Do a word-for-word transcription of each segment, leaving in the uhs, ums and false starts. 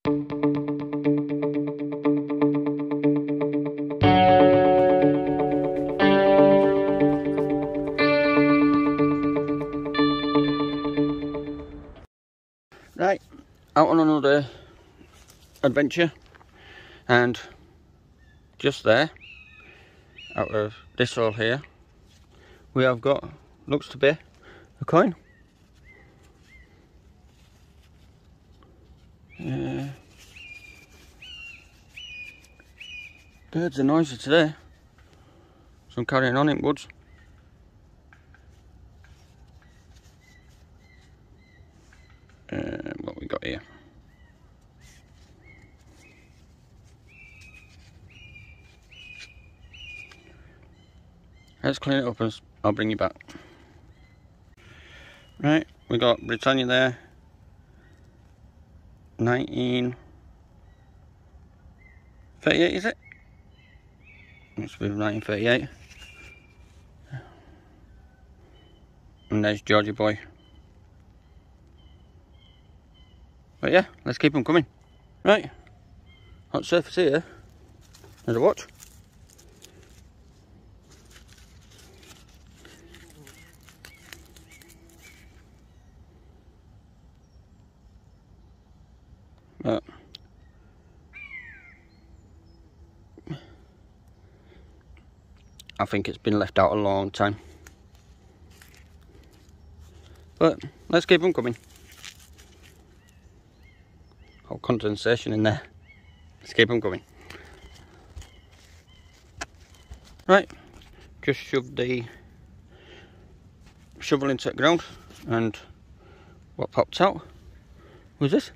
Right, out on another adventure, and just there, out of this hole here, we have got, looks to be, a coin. Uh, birds are noisy today, so I'm carrying on in woods. Uh, what we got here? Let's clean it up and I'll bring you back. Right, we got Britannia there, nineteen thirty-eight, is it? Must be nineteen thirty-eight. And there's Georgie boy. But yeah, let's keep them coming. Right, hot surface here. There's a watch. But I think it's been left out a long time. But let's keep them coming. Oh, condensation in there. Let's keep them coming. Right, just shoved the shovel into the ground, and what popped out was this.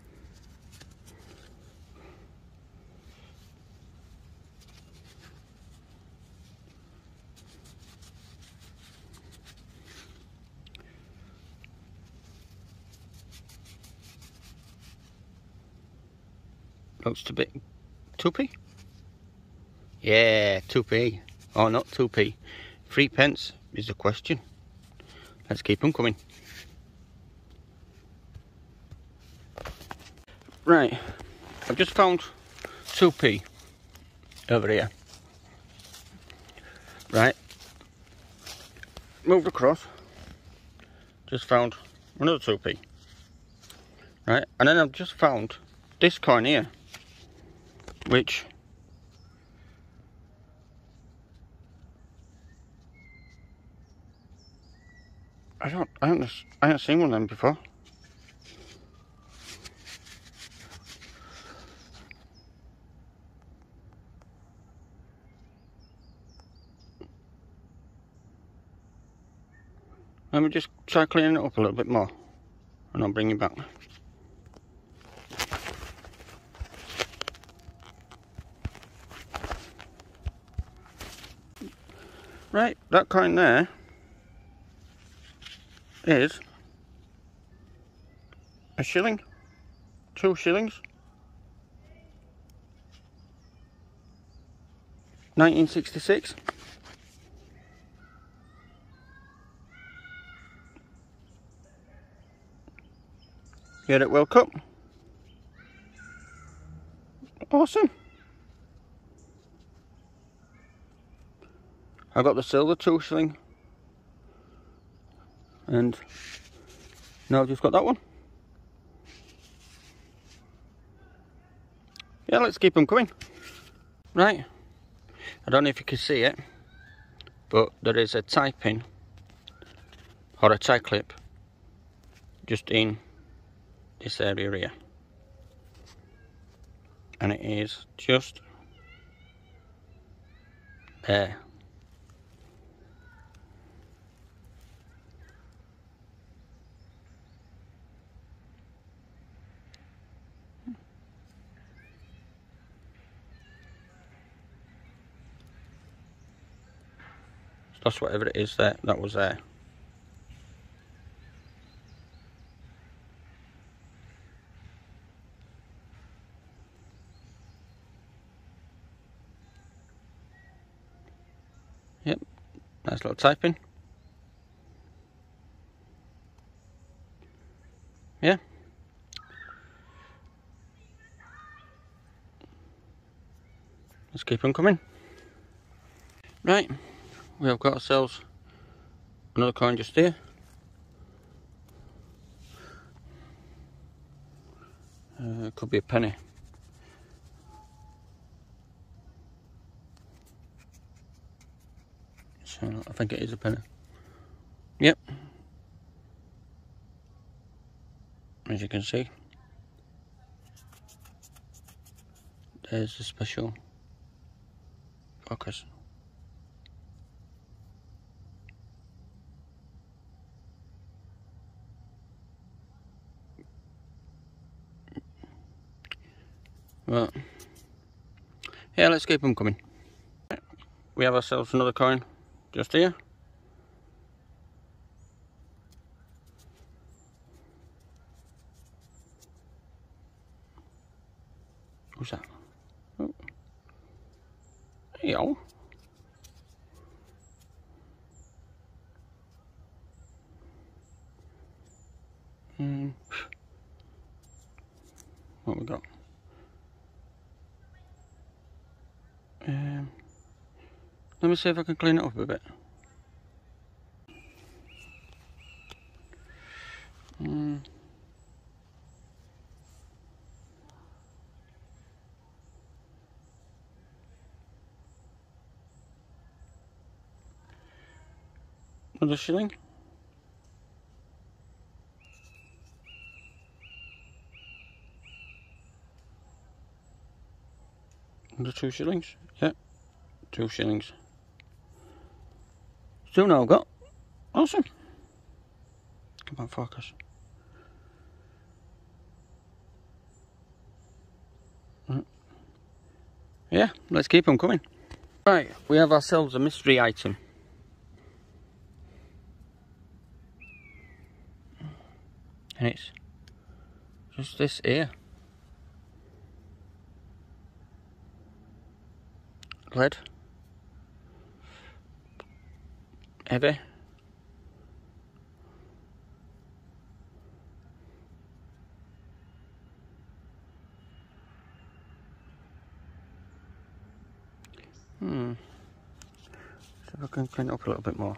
Looks to be two p. Yeah, two p. Oh, not two p. Three pence is the question. Let's keep them coming. Right, I've just found two p over here. Right, moved across, just found another two p. Right, and then I've just found this coin here, which I don't, I haven't, I haven't seen one of them before. Let me just try cleaning it up a little bit more, and I'll bring you back. Right, that coin there is a shilling, two shillings, nineteen sixty-six. Get it World Cup. Awesome. I got the silver two shilling, and now I've just got that one. Yeah, let's keep them coming. Right, I don't know if you can see it, but there is a tie pin or a tie clip just in this area here, and it is just there. That's whatever it is there, that was there. Yep, nice little typing. Yeah. let's keep them coming. Right, we have got ourselves another coin just here. Uh, it could be a penny. So I think it is a penny. Yep. As you can see, there's the special focus. Well, yeah, let's keep them coming. We have ourselves another coin just here. Who's that? Oh. There you go. Hmm. What we got? Um, let me see if I can clean it up a bit. Hmm. Another shilling. Another two shillings. Yep, two shillings. Still no got. Awesome. Come on, focus. Right. Yeah, let's keep them coming. Right, we have ourselves a mystery item. And it's just this here. Lead. Heavy. Hmm. See if I can clean it up a little bit more.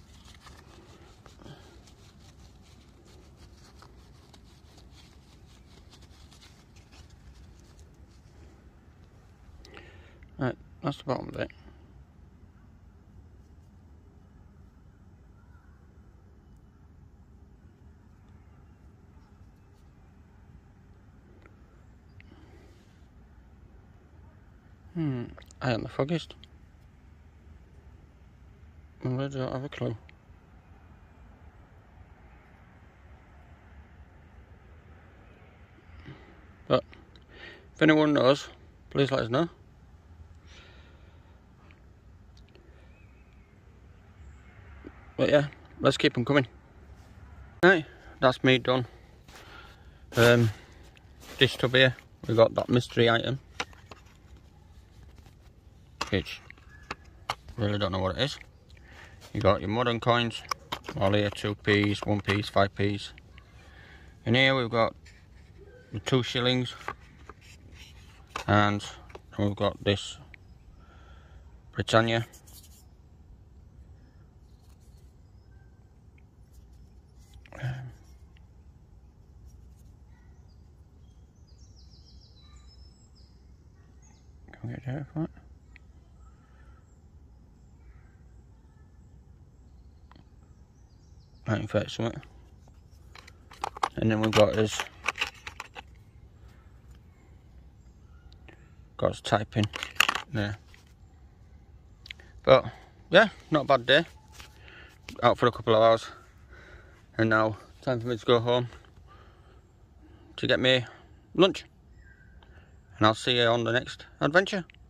Right, that's the bottom of it. Hmm, I am the foggiest. I really don't have a clue. But if anyone knows, please let us know. But yeah, let's keep them coming. Right, that's me done. Um, this tub here, we got that mystery item, which really don't know what it is. You got your modern coins, all here, two p's, one p's, five p's. And here we've got the two shillings, and we've got this Britannia. Can we get there for it? nineteen thirty something. And then we've got his got his typing there. But yeah, not a bad day. Out for a couple of hours, and now time for me to go home to get me lunch. And I'll see you on the next adventure.